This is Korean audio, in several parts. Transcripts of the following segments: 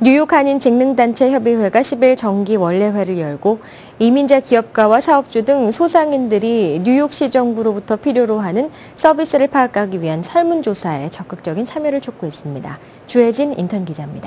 뉴욕 한인직능단체 협의회가 10일 정기 원래회를 열고 이민자 기업가와 사업주 등 소상인들이 뉴욕시 정부로부터 필요로 하는 서비스를 파악하기 위한 설문조사에 적극적인 참여를 촉구했습니다. 주혜진 인턴 기자입니다.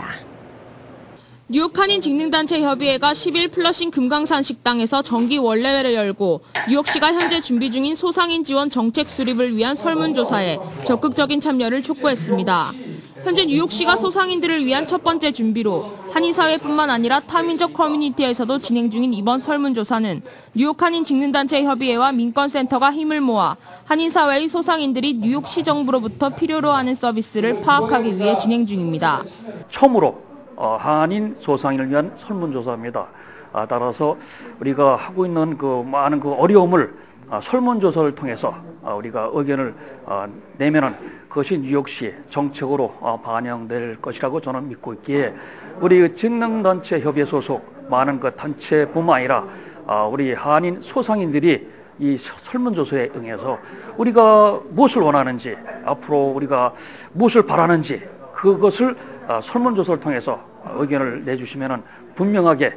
뉴욕 한인직능단체 협의회가 10일 플러싱 금강산 식당에서 정기 원래회를 열고 뉴욕시가 현재 준비 중인 소상인 지원 정책 수립을 위한 설문조사에 적극적인 참여를 촉구했습니다. 현재 뉴욕시가 소상인들을 위한 첫 번째 준비로 한인사회뿐만 아니라 타민족 커뮤니티에서도 진행 중인 이번 설문조사는 뉴욕 한인직능단체 협의회와 민권센터가 힘을 모아 한인사회의 소상인들이 뉴욕시 정부로부터 필요로 하는 서비스를 파악하기 위해 진행 중입니다. 처음으로 한인 소상인을 위한 설문조사입니다. 따라서 우리가 하고 있는 많은 어려움을 설문조사를 통해서 우리가 의견을 내면은 그것이 뉴욕시 정책으로 반영될 것이라고 저는 믿고 있기에 우리 직능단체 협의회 소속 많은 단체뿐만 아니라 우리 한인 소상인들이 이 설문조사에 응해서 우리가 무엇을 원하는지 앞으로 우리가 무엇을 바라는지 그것을 설문조사를 통해서 의견을 내주시면은 분명하게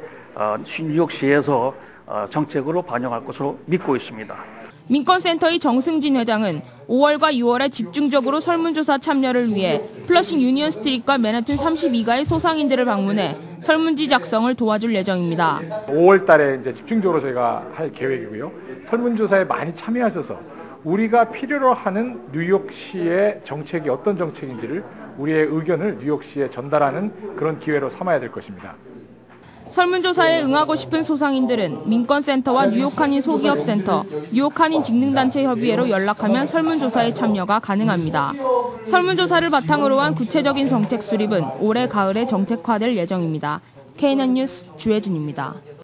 뉴욕시에서 정책으로 반영할 것으로 믿고 있습니다. 민권센터의 정승진 회장은 5월과 6월에 집중적으로 설문조사 참여를 위해 플러싱 유니언 스트리트과 맨해튼 32가의 소상인들을 방문해 설문지 작성을 도와줄 예정입니다. 5월 달에 이제 집중적으로 저희가 할 계획이고요. 설문조사에 많이 참여하셔서 우리가 필요로 하는 뉴욕시의 정책이 어떤 정책인지를 우리의 의견을 뉴욕시에 전달하는 그런 기회로 삼아야 될 것입니다. 설문조사에 응하고 싶은 소상인들은 민권센터와 뉴욕 한인 소기업센터, 뉴욕 한인 직능단체 협의회로 연락하면 설문조사에 참여가 가능합니다. 설문조사를 바탕으로 한 구체적인 정책 수립은 올해 가을에 정책화될 예정입니다. KNN 뉴스 주혜진입니다.